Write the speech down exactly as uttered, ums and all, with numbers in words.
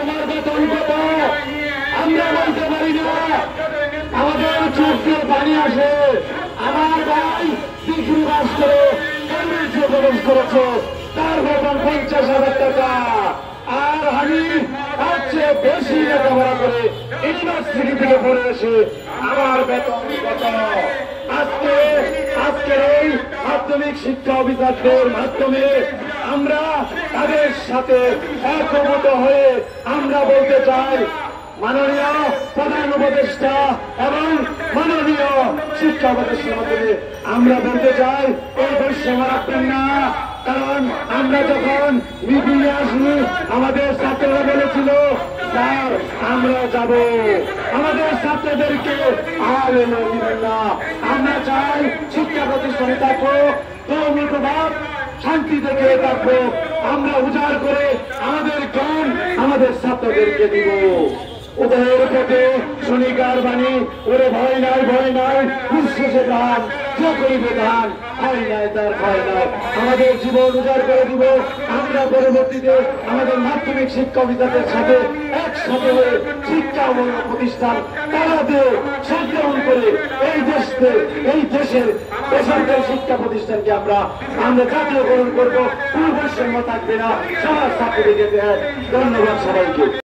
তোমার বেতন কত আমরা বলতে পারি না, আমাদের চোখ দিয়ে পানি আসে। আমার ভাই ডিগ্রি পাস করে কলেজে প্রবেশ করেছে, তার বেতন পঞ্চাশ হাজার টাকা। আর আমি তার চেয়ে বেশি লেখাপড়া করে ইউনিভার্সিটি থেকে পড়ে এসে আমার বেতন কত? আজকে আজকের এই মাধ্যমিক শিক্ষা অফিসারদের মাধ্যমে আমরা তাদের সাথে একমত হয়ে আমরা বলতে চাই, মাননীয় প্রধান উপদেষ্টা এবং মাননীয় শিক্ষা উপদেষ্টার মাধ্যমে আমরা বলতে চাই এই বৈষম্য রাখবেন না। কারণ আমরা যখন মিটিংয়ে আসি আমাদের ছাত্ররা বলেছিল স্যার আমরা যাব, আমাদের ছাত্রদেরকে আর এনে দিবেন না। আমরা চাই শিক্ষা প্রতিষ্ঠানে থাকবো, ধর্মীয় প্রভাব শান্তি থেকে থাকবো, আমরা উজাড় করে আমাদের জ্ঞান আমাদের ছাত্রদেরকে দিব। ওদের পথে শনিকার বাণী, ওরে ভয় নাই ভয় নাই উচ্ছ্বাসে ধান যে করিবে ধান, হয় নাই তার ভয় নাই। আমাদের জীবন উজাড় করে দিব। আমরা পরবর্তীতে আমাদের মাধ্যমিক শিক্ষা অফিসারদের সাথে একসাথে হয়ে শিক্ষা প্রতিষ্ঠান তারাতে সংগ্রহণ করে এই দেশকে এই দেশের বেসরকারি শিক্ষা প্রতিষ্ঠানকে আমরা আমরা জাতীয়করণ করবো। কোনো বৈষম্য থাকবে না, সবার ছাত্রীদেরকে। ধন্যবাদ সবাইকে।